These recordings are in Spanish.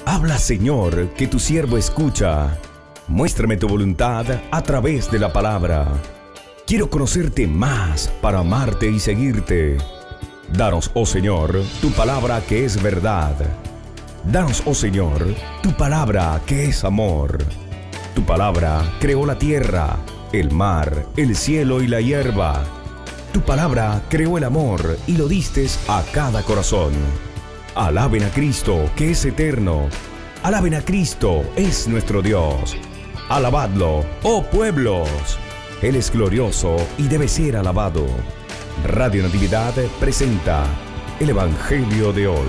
Habla, Señor, que tu siervo escucha. Muéstrame tu voluntad a través de la palabra. Quiero conocerte más para amarte y seguirte. Danos, oh Señor, tu palabra que es verdad. Danos, oh Señor, tu palabra que es amor. Tu palabra creó la tierra, el mar, el cielo y la hierba. Tu palabra creó el amor y lo distes a cada corazón. Alaben a Cristo, que es eterno. Alaben a Cristo, es nuestro Dios. Alabadlo, oh pueblos. Él es glorioso y debe ser alabado. Radio Natividad presenta el Evangelio de hoy.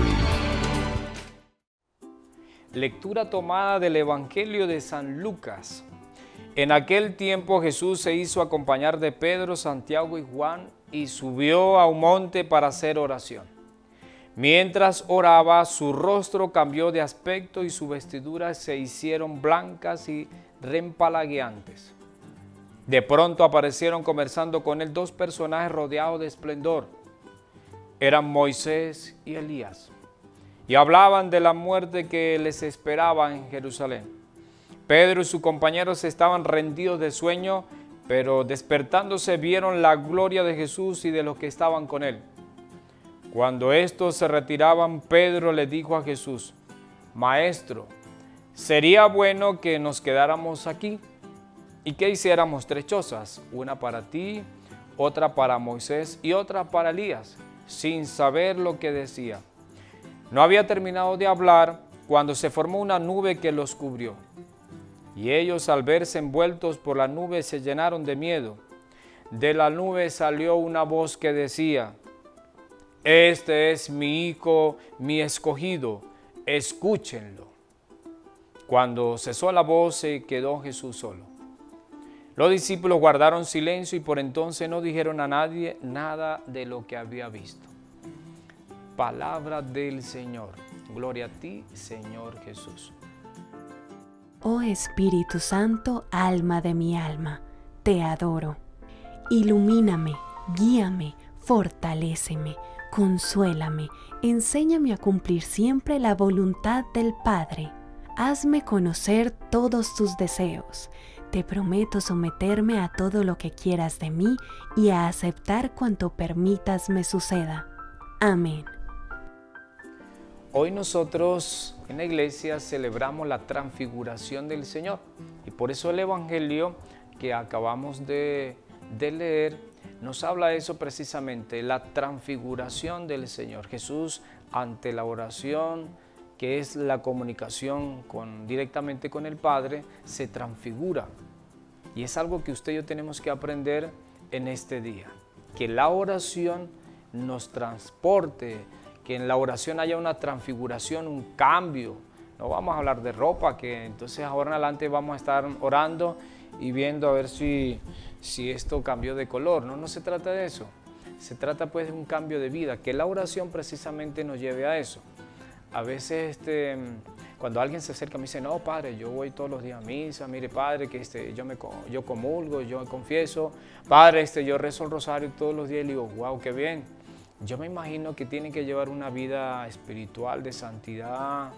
Lectura tomada del Evangelio de San Lucas. En aquel tiempo Jesús se hizo acompañar de Pedro, Santiago y Juan y subió a un monte para hacer oración. Mientras oraba, su rostro cambió de aspecto y sus vestiduras se hicieron blancas y rempalagueantes. De pronto aparecieron conversando con él dos personajes rodeados de esplendor. Eran Moisés y Elías, y hablaban de la muerte que les esperaba en Jerusalén. Pedro y sus compañeros estaban rendidos de sueño, pero despertándose vieron la gloria de Jesús y de los que estaban con él. Cuando estos se retiraban, Pedro le dijo a Jesús: Maestro, sería bueno que nos quedáramos aquí y que hiciéramos tres chozas, una para ti, otra para Moisés y otra para Elías, sin saber lo que decía. No había terminado de hablar cuando se formó una nube que los cubrió. Y ellos, al verse envueltos por la nube, se llenaron de miedo. De la nube salió una voz que decía: Este es mi Hijo, mi escogido, escúchenlo. Cuando cesó la voz, se quedó Jesús solo. Los discípulos guardaron silencio y por entonces no dijeron a nadie nada de lo que había visto. Palabra del Señor. Gloria a ti, Señor Jesús. Oh Espíritu Santo, alma de mi alma, te adoro. Ilumíname, guíame, fortaléceme, consuélame, enséñame a cumplir siempre la voluntad del Padre. Hazme conocer todos tus deseos. Te prometo someterme a todo lo que quieras de mí y a aceptar cuanto permitas me suceda. Amén. Hoy nosotros en la iglesia celebramos la transfiguración del Señor y por eso el Evangelio que acabamos de leer nos habla de eso precisamente, la transfiguración del Señor. Jesús, ante la oración, que es la comunicación directamente con el Padre, se transfigura. Y es algo que usted y yo tenemos que aprender en este día. Que la oración nos transporte, que en la oración haya una transfiguración, un cambio. No vamos a hablar de ropa, que entonces ahora en adelante vamos a estar orando y viendo a ver si esto cambió de color. No se trata de eso. Se trata pues de un cambio de vida, que la oración precisamente nos lleve a eso. A veces cuando alguien se acerca me dice: no, padre, yo voy todos los días a misa, mire padre, que yo comulgo, yo confieso, padre, yo rezo el rosario todos los días. Y le digo: wow, qué bien. Yo me imagino que tienen que llevar una vida espiritual de santidad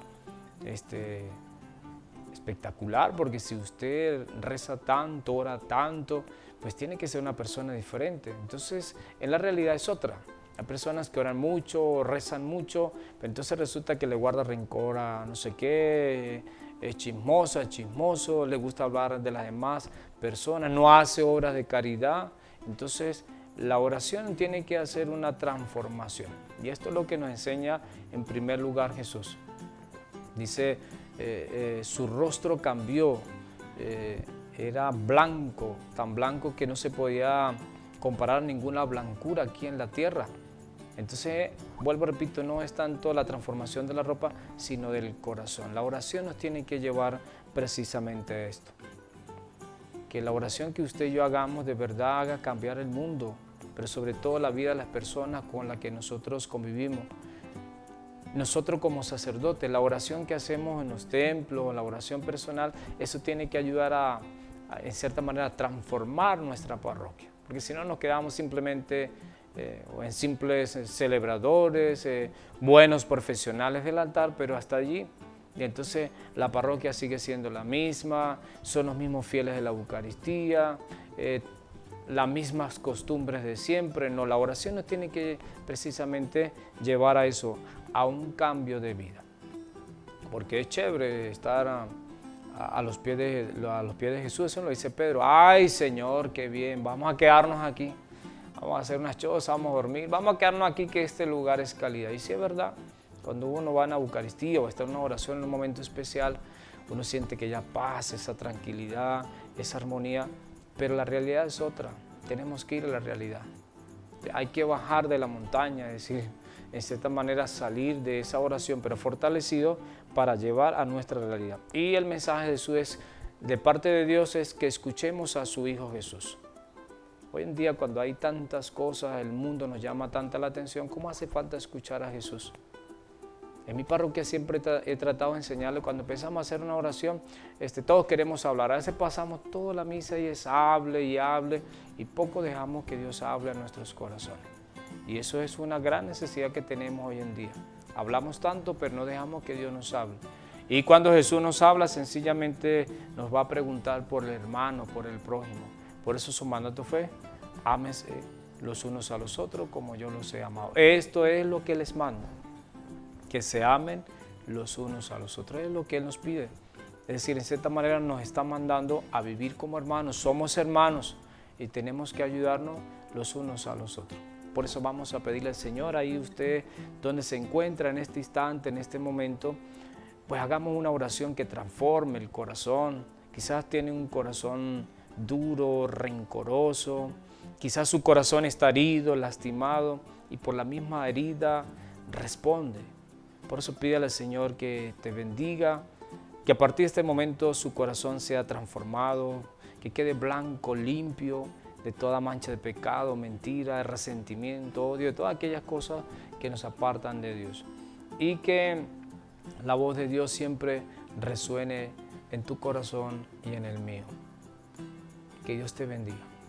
espectacular, porque si usted reza tanto, ora tanto, pues tiene que ser una persona diferente. Entonces, en la realidad es otra. Hay personas que oran mucho, rezan mucho, pero entonces resulta que le guarda rencor a no sé qué, es chismosa, es chismoso, le gusta hablar de las demás personas, no hace obras de caridad. Entonces, la oración tiene que hacer una transformación. Y esto es lo que nos enseña en primer lugar Jesús. Dice, su rostro cambió, era blanco, tan blanco que no se podía comparar ninguna blancura aquí en la tierra. Entonces, vuelvo, repito, no es tanto la transformación de la ropa, sino del corazón. La oración nos tiene que llevar precisamente a esto. Que la oración que usted y yo hagamos de verdad haga cambiar el mundo, pero sobre todo la vida de las personas con las que nosotros convivimos. Nosotros como sacerdotes, la oración que hacemos en los templos, la oración personal, eso tiene que ayudar en cierta manera, a transformar nuestra parroquia. Porque si no nos quedamos simplemente en simples celebradores, buenos profesionales del altar, pero hasta allí. Y entonces la parroquia sigue siendo la misma, son los mismos fieles de la Eucaristía, las mismas costumbres de siempre. No, la oración nos tiene que precisamente llevar a eso, a un cambio de vida. Porque es chévere estar a los pies de Jesús, eso lo dice Pedro. Ay, Señor, qué bien, vamos a quedarnos aquí, vamos a hacer unas chozas, vamos a dormir, vamos a quedarnos aquí que este lugar es calidad. Y sí es verdad, cuando uno va a una Eucaristía o está en una oración en un momento especial, uno siente que ya paz, esa tranquilidad, esa armonía, pero la realidad es otra, tenemos que ir a la realidad. Hay que bajar de la montaña, es decir, en cierta manera salir de esa oración, pero fortalecido para llevar a nuestra realidad. Y el mensaje de Jesús de parte de Dios es que escuchemos a su Hijo Jesús. Hoy en día, cuando hay tantas cosas, el mundo nos llama tanta la atención, ¿cómo hace falta escuchar a Jesús? En mi parroquia siempre he tratado de enseñarle, cuando empezamos a hacer una oración, todos queremos hablar. A veces pasamos toda la misa y es hable y hable, y poco dejamos que Dios hable a nuestros corazones. Y eso es una gran necesidad que tenemos hoy en día. Hablamos tanto, pero no dejamos que Dios nos hable. Y cuando Jesús nos habla, sencillamente nos va a preguntar por el hermano, por el prójimo. Por eso su mandato fue, ámense los unos a los otros como yo los he amado. Esto es lo que les mando, que se amen los unos a los otros. Es lo que Él nos pide. Es decir, en cierta manera nos está mandando a vivir como hermanos. Somos hermanos y tenemos que ayudarnos los unos a los otros. Por eso vamos a pedirle al Señor, ahí usted donde se encuentra en este instante, en este momento, pues hagamos una oración que transforme el corazón. Quizás tiene un corazón duro, rencoroso, quizás su corazón está herido, lastimado, y por la misma herida responde. Por eso pídale al Señor que te bendiga, que a partir de este momento su corazón sea transformado, que quede blanco, limpio, de toda mancha de pecado, mentira, de resentimiento, odio, de todas aquellas cosas que nos apartan de Dios. Y que la voz de Dios siempre resuene en tu corazón y en el mío. Que Dios te bendiga.